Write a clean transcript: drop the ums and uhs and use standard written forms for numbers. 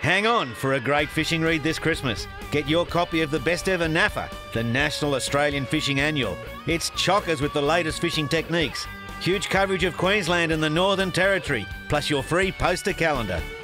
Hang on for a great fishing read this Christmas. Get your copy of the best ever NAFA, the National Australian Fishing Annual. It's chockers with the latest fishing techniques. Huge coverage of Queensland and the Northern Territory, plus your free poster calendar.